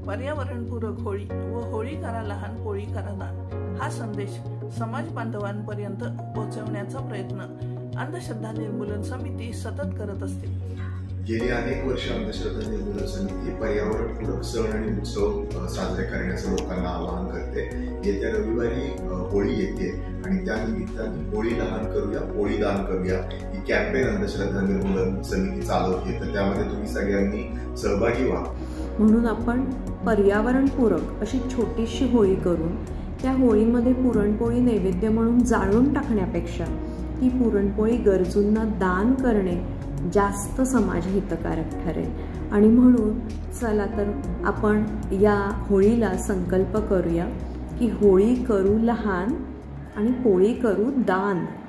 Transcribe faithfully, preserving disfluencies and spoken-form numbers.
पर्यावरणपूरक होळी व होळी करा लहान पोळी करा दान हा संदेश समाज बांधवांपर्यंत पोहोचवण्याचा प्रयत्न अंधश्रद्धा निर्मूलन समिती सतत करत असते। गेली अनेक वर्ष अंधश्रद्धा निर्मूलन समिती पर्यावरणपूरक सण आणि उत्सव साजरे करण्याचं लोकांना आवाहन करते। येत्या रविवारी होळी येते आणि त्या निमित्ताने होळी लहान करूया पोळी दान करूया ही कॅम्पेन अंधश्रद्धा निर्मूलन समिती चालवते, तर त्यामध्ये तुम्ही सगळ्यांनी सहभागी व्हा। म्हणून आपण पर्यावरणपूरक अशी छोटीशी होळी करून त्या होळीमध्ये पुरणपोळी नैवेद्य म्हणून जाळून टाकण्यापेक्षा ती पुरणपोळी गरजूंना दान करणे जास्त समाजहितकारक ठरेल। आणि म्हणून चला तर आपण या होळीला संकल्प करूया की होळी करू लहान आणि पोळी करू दान।